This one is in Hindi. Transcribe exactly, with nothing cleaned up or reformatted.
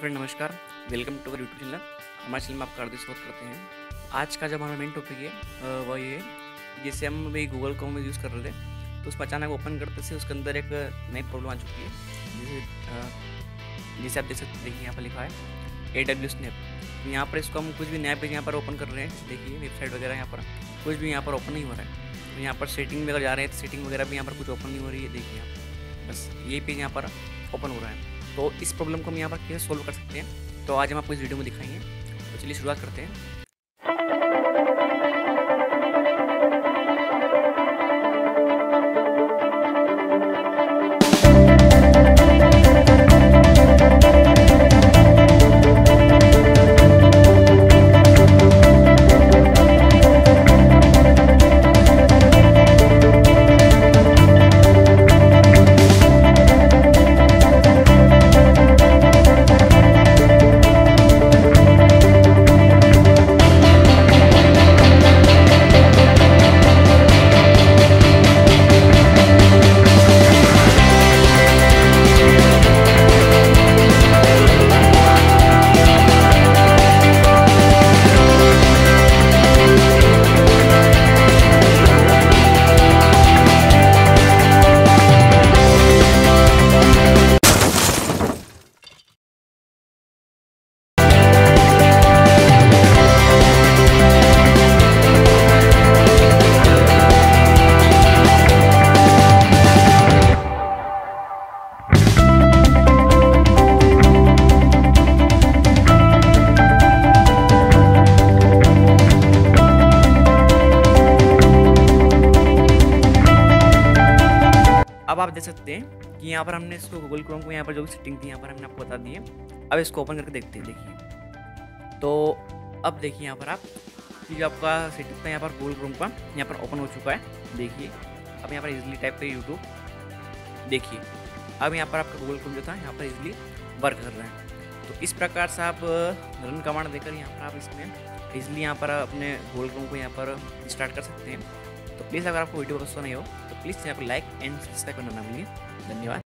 फ्रेंड, नमस्कार। Welcome to our YouTube channel. हमारे चैनल में आपका हार्दिक स्वागत करते हैं। आज का जो हमारा मेन टॉपिक है अ, वह ये है, जैसे हम अभी गूगल क्रोम में यूज़ कर रहे थे, तो उसमें अचानक ओपन करते से उसके अंदर एक नई प्रॉब्लम आ चुकी है। जैसे अ, जैसे आप देख सकते देखिए, यहाँ पर लिखा है ए डब्ल्यू स्नैप। यहाँ पर इसको हम कुछ भी नया पेज यहाँ पर ओपन कर रहे हैं, देखिए वेबसाइट वगैरह यहाँ पर कुछ भी यहाँ पर ओपन नहीं हो रहा है। तो यहाँ पर सेटिंग में अगर जा रहे हैं तो सेटिंग वगैरह भी यहाँ पर कुछ ओपन नहीं हो रही है। देखिए आप, बस ये पेज यहाँ पर ओपन हो रहा है। तो इस प्रॉब्लम को हम यहाँ पर कैसे सोल्व कर सकते हैं, तो आज हम आपको इस वीडियो में दिखाएंगे। तो चलिए शुरुआत करते हैं। अब आप देख सकते हैं कि यहाँ पर हमने इसको गूगल क्रोम को यहाँ पर जो भी सेटिंग थी यहाँ पर हमने आपको बता दी है। अब इसको ओपन करके देखते हैं। देखिए, तो अब देखिए यहाँ पर आप कि जो आपका सेटिंग था यहाँ पर गूगल क्रोम का यहाँ पर ओपन हो चुका है। देखिए, अब यहाँ पर इजीली टाइप पे यूट्यूब। देखिए, अब यहाँ पर आपका गूगल क्रोम जो था यहाँ पर इजीली वर्क कर रहा है। तो इस प्रकार से आप रन कमांड देकर यहाँ पर आप इसमें इजीली यहाँ पर अपने गूगल क्रोम को यहाँ पर स्टार्ट कर सकते हैं। तो प्लीज़ अगर आपको वीडियो पसंद नहीं हो तो प्लीज़ यहाँ पर लाइक एंड सब्सक्राइब करना ना भूलिए। धन्यवाद।